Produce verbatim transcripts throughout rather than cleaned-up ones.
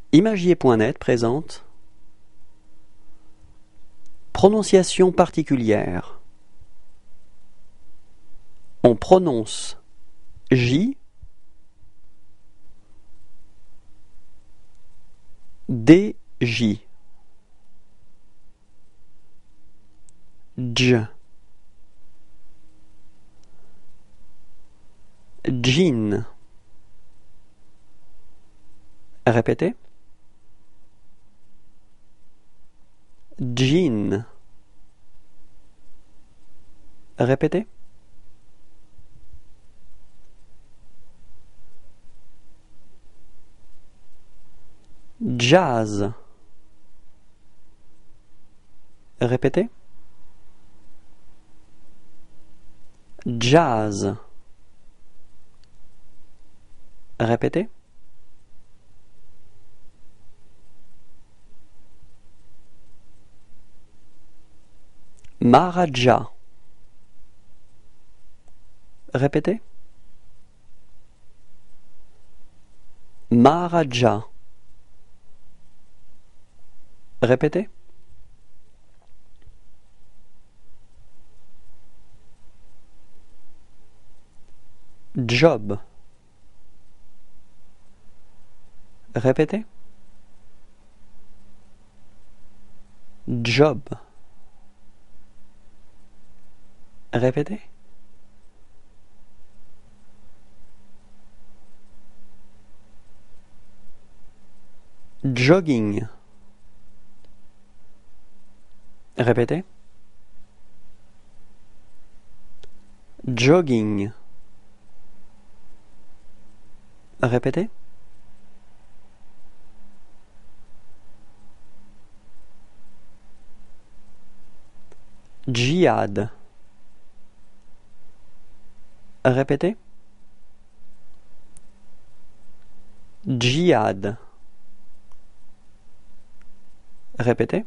Imagier point net présente prononciation particulière. On prononce J, D, J, Dj, Jean. Répétez. Jean. Répétez. Jazz. Répétez. Jazz. Répétez. Maharaja. Répétez. Maharaja. Répétez. Job. Répétez. Job. Répétez. Jogging. Répétez. Jogging. Répétez. Djihad. Répétez. Djihad. Répétez.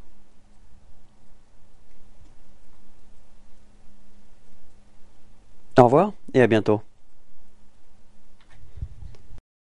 Au revoir et à bientôt.